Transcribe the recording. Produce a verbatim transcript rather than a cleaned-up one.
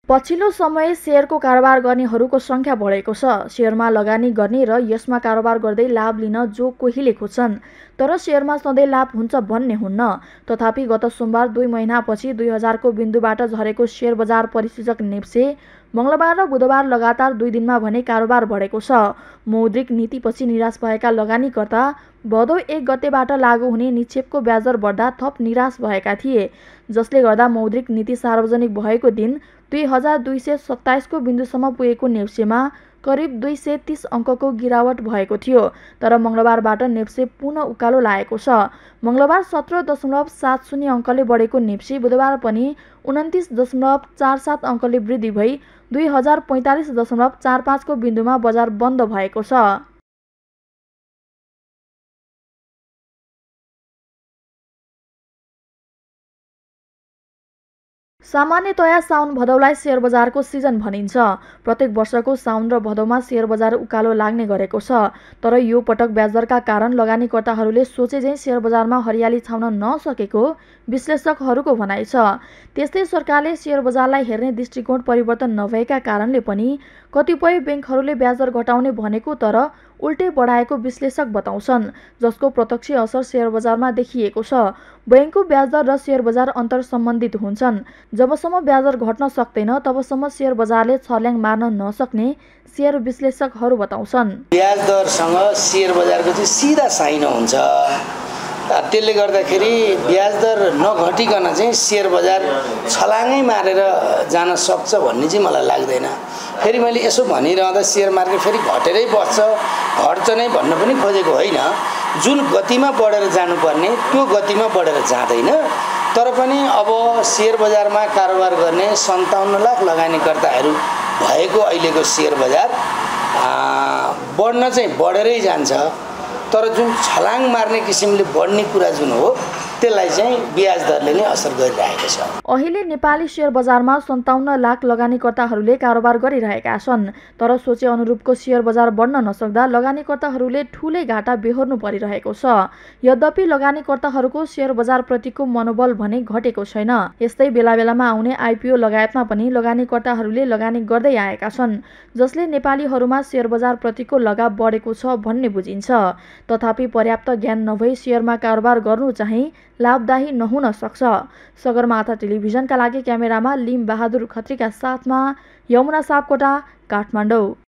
पछिल्लो समय शेयरको कारोबार गर्नेहरूको सङ्ख्या बढेको छ। शेयरमा लगानी गर्ने र यसमा कारोबार गर्दै लाभ लिन जो कोहीले खोज्छन्, तर शेयरमा सधैँ लाभ हुन्छ भन्ने हुन्न। तथापि गत सोमबार दुई महिनापछि दुई हजारको बिन्दुबाट झरेको शेयर बजार परिसूचक नेप्से मङ्गलबार र बुधबार लगातार दुई दिनमा भने कारोबार बढेको छ। मौद्रिक नीतिपछि निराश भएका लगानीकर्ता भदौ एक गतेबाट लागू हुने निक्षेपको ब्याजदर बढ्दा थप निराश भएका थिए, जसले गर्दा मौद्रिक नीति सार्वजनिक भएको दिन दुई हजार दुई सय सत्ताइसको बिन्दुसम्म पुगेको नेप्सेमा करिब दुई सय तीस अङ्कको गिरावट भएको थियो। तर मङ्गलबारबाट नेप्से पुनः उकालो लागेको छ। मङ्गलबार सत्र दशमलव सात शून्य अङ्कले बढेको नेप्से बुधबार पनि उन्तिस दशमलव चार सात अङ्कले वृद्धि भई दुई हजार पैँतालिस दशमलव चार पाँचको बिन्दुमा बजार बन्द भएको छ। सामान्यतया साउन भदौलाई शेयर बजारको सिजन भनिन्छ। प्रत्येक वर्षको साउन र भदौमा शेयर बजार उकालो लाग्ने गरेको छ। तर यो पटक ब्याजदरका कारण लगानीकर्ताहरूले सोचे झैँ शेयर बजारमा हरियाली छाउन नसकेको विश्लेषकहरूको भनाइ छ। त्यस्तै सरकारले शेयर बजारलाई हेर्ने दृष्टिकोण परिवर्तन नभएका कारणले पनि कतिपय ब्याङ्कहरूले ब्याजदर घटाउने भनेको तर उल्टै बढाएको विश्लेषक बताउँछन्, जसको प्रत्यक्ष असर शेयर बजारमा देखिएको छ। बैङ्कको ब्याजदर र शेयर बजार अन्तर सम्बन्धित हुन्छन्। जबसम्म ब्याजदर घट्न सक्दैन तबसम्म शेयर बजारले छर्ल्याङ मार्न नसक्ने शेयर विश्लेषकहरू बताउँछन्। ब्याजदरसँग शेयर बजारको चाहिँ सिधा साइन हुन्छ। त्यसले गर्दाखेरि ब्याजदर नघटिकन चाहिँ शेयर बजार छलाङै मारेर जान सक्छ भन्ने चाहिँ मलाई लाग्दैन। फेरि मैले यसो भनिरहँदा शेयर मार्केट फेरि घटेरै बस्छ घट्छ नै भन्न पनि खोजेको होइन। जुन गतिमा बढेर जानुपर्ने त्यो गतिमा बढेर जाँदैन। तर पनि अब शेयर बजारमा कारोबार गर्ने सन्ताउन्न लाख लगानीकर्ताहरू भएको अहिलेको शेयर बजार बढ्न चाहिँ बढेरै जान्छ। तर जुन छलाङ मार्ने किसिमले बढ्ने कुरा जुन हो त्यसलाई चाहिँ ब्याज दरले नै असर गरिरहेको छ। अहिले नेपाली शेयर बजारमा सन्ताउन्न लाख लगानीकर्ताहरूले कारोबार गरिरहेका छन्। तर सोचे अनुरूपको शेयर बजार बढ्न नसक्दा लगानीकर्ताहरूले ठूलै घाटा बेहोर्नु परिरहेको छ। यद्यपि लगानीकर्ताहरूको शेयर बजारप्रतिको मनोबल भने घटेको छैन। यस्तै बेला बेलामा आउने आइपिओ लगायतमा पनि लगानीकर्ताहरूले लगानी गर्दै आएका छन्, जसले नेपालीहरूमा शेयर बजारप्रतिको लगाव बढेको छ भन्ने बुझिन्छ। तथापि पर्याप्त ज्ञान नभई शेयरमा कारोबार गर्नु चाहिँ लाभदायी नहुन सक्छ। सगरमाथा टेलिभिजनका लागि क्यामेरामा लिम बहादुर खत्रीका साथमा यमुना सापकोटा, काठमाडौँ।